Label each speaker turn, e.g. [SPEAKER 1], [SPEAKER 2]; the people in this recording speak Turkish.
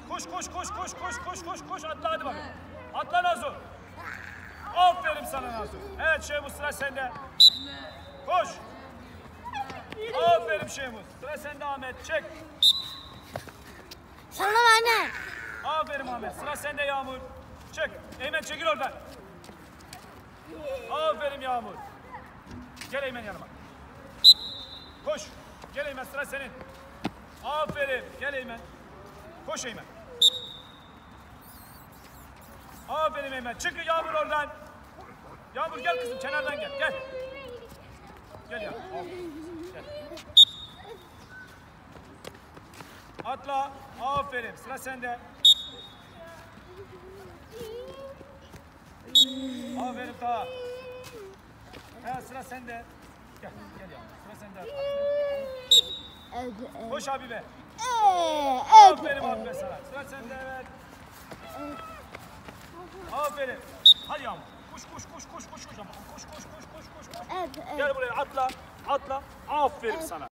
[SPEAKER 1] Koş atla hadi bakalım. Atla Nazo. Aferin sana Nazo. Evet Şehmuz sıra sende. Koş. Aferin Şehmuz. Sıra sende Ahmet. Çek.
[SPEAKER 2] Sana anne.
[SPEAKER 1] Aferin Ahmet. Sıra sende Yağmur. Çek. Eymen çekil oradan. Aferin Yağmur. Gel Eymen yanıma. Koş. Gel Eymen sıra senin. Aferin. Gel Eymen. Koş Eymen. Aferin Eymen. Çık Yağmur oradan. Yağmur gel kızım kenardan gel. Gel. Gel Yağmur. Gel. Atla. Aferin. Sıra sende. Aferin Taha. Ha, sıra sende. Gel. Gel Yağmur. Sıra sende. Koş Habibe. Aferin Habibe sana. Sıra sende evet. Aferin. Hadi Yağmur. Koş ama. Koş.
[SPEAKER 2] Evet.
[SPEAKER 1] Gel buraya atla. Aferin sana.